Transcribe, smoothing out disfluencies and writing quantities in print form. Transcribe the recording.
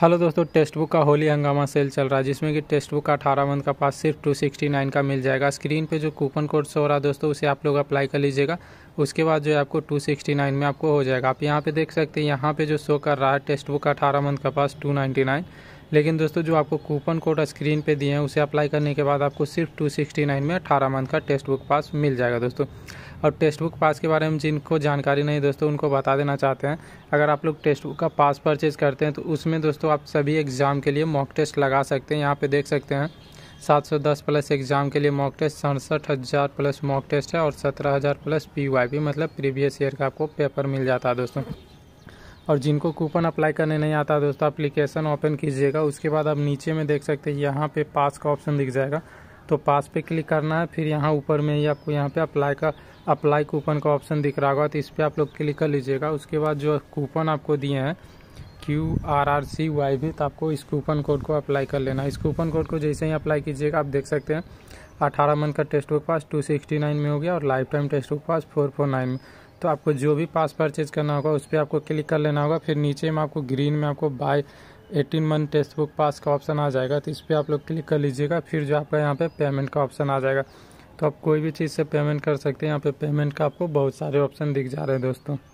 Hello दोस्तों, text book का होली हंगामा सेल चल रहा है जिसमें कि टेक्स्ट बुक का 18 मंथ का पास सिर्फ 269 का मिल जाएगा। स्क्रीन पे जो कूपन कोड शो हो रहा है दोस्तों, उसे आप लोग अप्लाई कर लीजिएगा। उसके बाद जो है आपको 269 में आपको हो जाएगा। आप यहाँ पे देख सकते हैं, यहाँ पे जो शो कर रहा है टेक्स्ट बुक का 18 मंथ का पास 299। लेकिन दोस्तों जो आपको कूपन कोड स्क्रीन पे दिए हैं उसे अप्लाई करने के बाद आपको सिर्फ 269 में 18 मंथ का टेक्स्ट बुक पास मिल जाएगा दोस्तों। और टेक्स्ट बुक पास के बारे में जिनको जानकारी नहीं दोस्तों, उनको बता देना चाहते हैं। अगर आप लोग टेक्स्ट बुक का पास परचेज करते हैं तो उसमें दोस्तों आप सभी एग्ज़ाम के लिए मॉक टेस्ट लगा सकते हैं। यहाँ पे देख सकते हैं 710 प्लस एग्ज़ाम के लिए mock test, 67,000 plus mock test है और 17,000 प्लस PYP मतलब प्रीवियस ईयर का आपको पेपर मिल जाता है दोस्तों। और जिनको कूपन अप्लाई करने नहीं आता दोस्तों, एप्लीकेशन ओपन कीजिएगा। उसके बाद आप नीचे में देख सकते हैं यहाँ पे पास का ऑप्शन दिख जाएगा, तो पास पे क्लिक करना है। फिर यहाँ ऊपर में ही आपको यहाँ पे अप्लाई कूपन का ऑप्शन दिख रहा होगा, तो इस पर आप लोग क्लिक कर लीजिएगा। उसके बाद जो कूपन आपको दिए हैं QRRCYB, तो आपको इस कूपन कोड को अप्लाई कर लेना। इस कूपन कोड को जैसे ही अप्लाई कीजिएगा, आप देख सकते हैं 18 मंथ का टेक्स्ट बुक पास 269 में हो गया और life time text book pass 449 में। तो आपको जो भी पास परचेज करना होगा उस पर आपको क्लिक कर लेना होगा। फिर नीचे में आपको ग्रीन में आपको buy 18 month text book pass का ऑप्शन आ जाएगा, तो इस पर आप लोग क्लिक कर लीजिएगा। फिर जो आपका यहाँ पे पेमेंट का ऑप्शन आ जाएगा, तो आप कोई भी चीज़ से पेमेंट कर सकते हैं। यहाँ पे पेमेंट का आपको बहुत सारे ऑप्शन दिख जा रहे हैं दोस्तों।